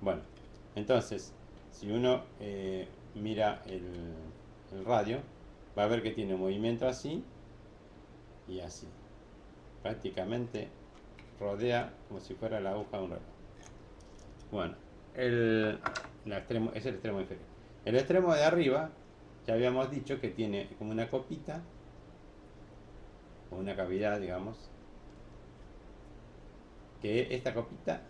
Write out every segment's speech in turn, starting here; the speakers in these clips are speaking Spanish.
Bueno, entonces, si uno mira el radio, va a ver que tiene movimiento así y así. Prácticamente rodea como si fuera la aguja de un reloj. Bueno, es el extremo inferior. El extremo de arriba, ya habíamos dicho que tiene como una copita, o una cavidad, digamos, que esta copita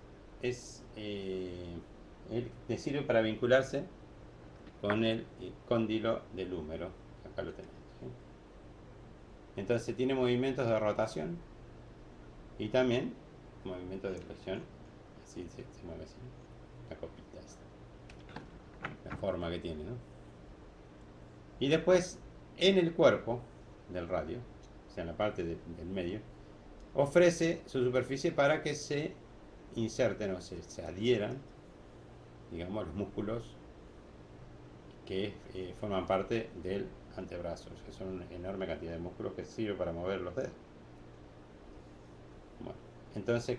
le sirve para vincularse con el cóndilo del húmero. Acá lo tenemos. ¿Sí? Entonces tiene movimientos de rotación y también movimientos de presión. Así se mueve así. La copita esta. La forma que tiene, ¿no? Y después, en el cuerpo del radio, o sea, en la parte del medio, ofrece su superficie para que se inserten o se adhieran, digamos, los músculos que forman parte del antebrazo, que son una enorme cantidad de músculos que sirven para mover los dedos. Bueno, entonces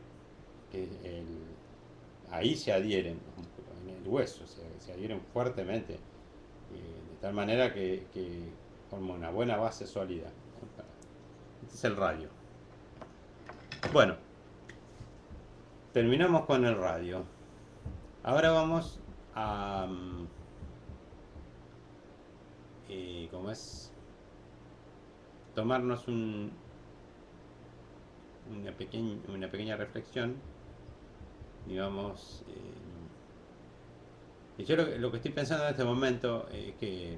ahí se adhieren los músculos, en el hueso, se adhieren fuertemente, de tal manera que forma una buena base sólida. Este es el radio. Bueno, terminamos con el radio. Ahora vamos a ¿cómo es? Tomarnos una pequeña reflexión, digamos. Y yo lo que estoy pensando en este momento es que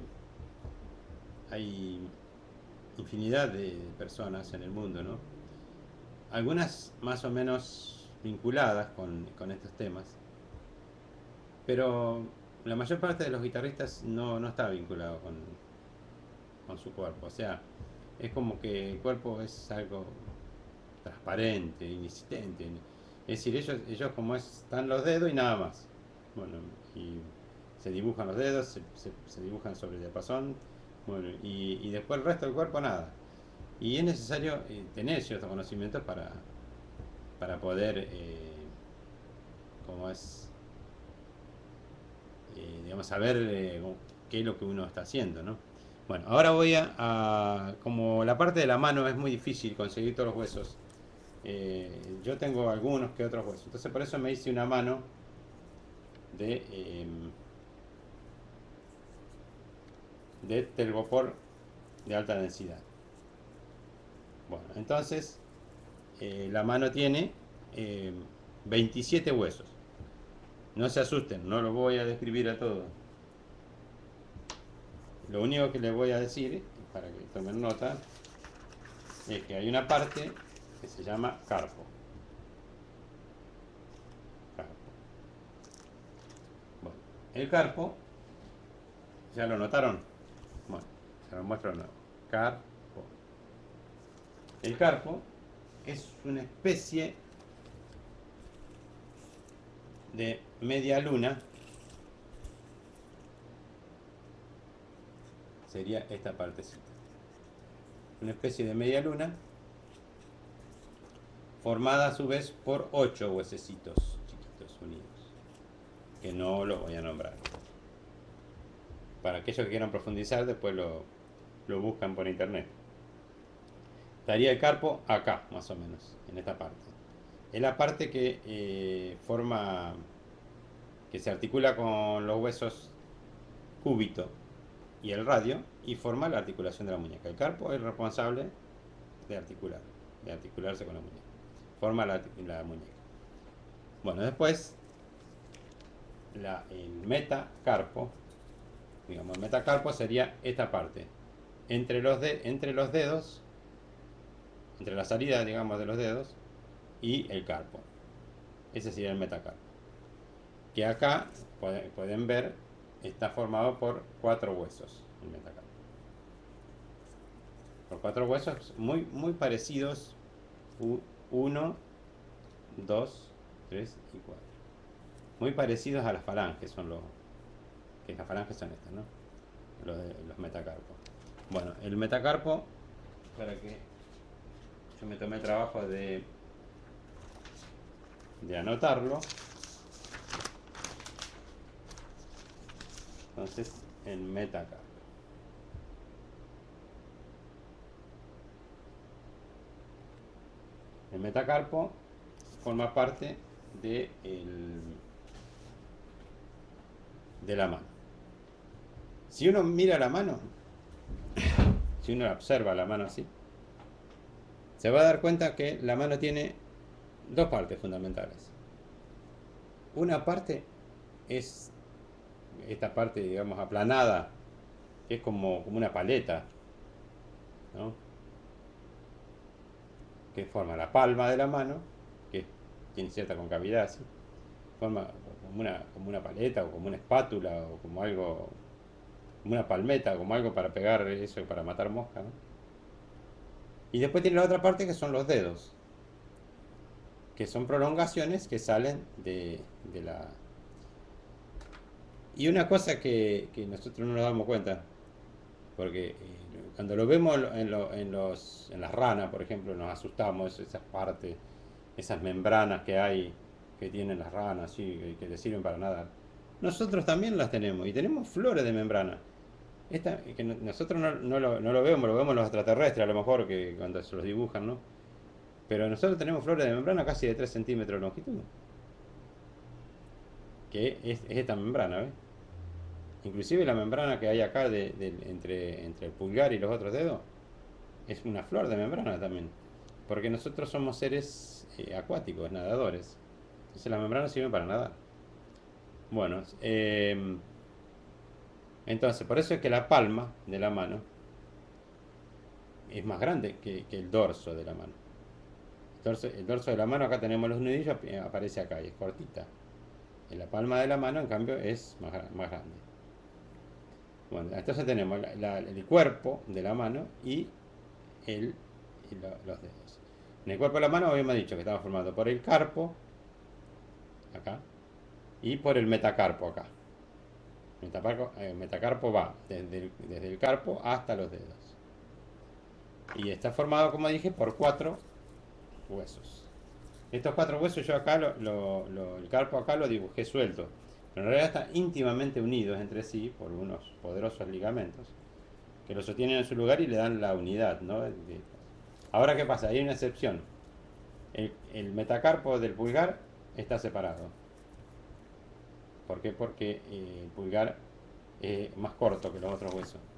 hay infinidad de personas en el mundo, ¿no? Algunas más o menos vinculadas con estos temas, pero la mayor parte de los guitarristas no está vinculado con su cuerpo. O sea, es como que el cuerpo es algo transparente, inexistente. Es decir, ellos como están los dedos y nada más. Bueno, y se dibujan los dedos, se dibujan sobre el diapasón, bueno, y después el resto del cuerpo nada. Y es necesario tener ciertos conocimientos para poder, como es, digamos, saber qué es lo que uno está haciendo, ¿no? Bueno, ahora voy como la parte de la mano es muy difícil conseguir todos los huesos. Yo tengo algunos que otros huesos. Entonces por eso me hice una mano de telgopor de alta densidad. Bueno, entonces la mano tiene 27 huesos. No se asusten, no lo voy a describir a todo. Lo único que les voy a decir, para que tomen nota, es que hay una parte que se llama carpo. Bueno, el carpo, ¿ya lo notaron? Bueno, se lo muestro de nuevo. Carpo. El carpo es una especie de media luna. Sería esta partecita. Una especie de media luna formada a su vez por 8 huesecitos chiquitos unidos, que no los voy a nombrar. Para aquellos que quieran profundizar, después lo buscan por internet. Estaría el carpo acá, más o menos, en esta parte. Es la parte que que se articula con los huesos cúbito y el radio y forma la articulación de la muñeca. El carpo es el responsable de articularse con la muñeca. Forma la muñeca. Bueno, después el metacarpo, digamos, el metacarpo sería esta parte. Entre los dedos, entre la salida, digamos, de los dedos y el carpo. Ese sería el metacarpo. Que acá, pueden ver, está formado por 4 huesos, el metacarpo. Por 4 huesos muy parecidos. 1, 2, 3 y 4. Muy parecidos a las falanges, que las falanges son estas, ¿no? Los metacarpos. Bueno, el metacarpo, para que yo me tomé el trabajo de anotarlo. entonces el metacarpo. El metacarpo forma parte de la mano. Si uno mira la mano, si uno observa la mano así, se va a dar cuenta que la mano tiene dos partes fundamentales. Una parte es esta parte, digamos, aplanada, que es como una paleta, ¿no? Que forma la palma de la mano, que tiene cierta concavidad, ¿sí? Forma como una paleta o como una espátula o como algo, como una palmeta, como algo para pegar eso, para matar mosca, ¿no? Y después tiene la otra parte que son los dedos, que son prolongaciones que salen de la... Y una cosa que nosotros no nos damos cuenta, porque cuando lo vemos en las ranas, por ejemplo, nos asustamos, esas partes, esas membranas que hay, que tienen las ranas, ¿sí? Que les sirven para nadar. Nosotros también las tenemos, y tenemos flores de membrana. Que nosotros no lo vemos, lo vemos los extraterrestres a lo mejor, que cuando se los dibujan, ¿no? Pero nosotros tenemos flores de membrana casi de 3 centímetros de longitud, que es esta membrana, ¿ves? Inclusive la membrana que hay acá entre el pulgar y los otros dedos es una flor de membrana también. Porque nosotros somos seres acuáticos, nadadores. Entonces la membrana sirve para nadar. Bueno, entonces por eso es que la palma de la mano es más grande que el dorso de la mano. El dorso de la mano, acá tenemos los nudillos, aparece acá y es cortita. En la palma de la mano, en cambio, es más grande. Bueno, entonces tenemos el cuerpo de la mano y los dedos. En el cuerpo de la mano habíamos dicho que estaba formado por el carpo, acá, y por el metacarpo, acá. El metacarpo va desde el carpo hasta los dedos. Y está formado, como dije, por 4 huesos. Estos 4 huesos yo acá, el carpo acá lo dibujé suelto. Pero en realidad están íntimamente unidos entre sí por unos poderosos ligamentos que los sostienen en su lugar y le dan la unidad, ¿no? Ahora, ¿qué pasa? Hay una excepción. El metacarpo del pulgar está separado. ¿Por qué? Porque el pulgar es más corto que los otros huesos.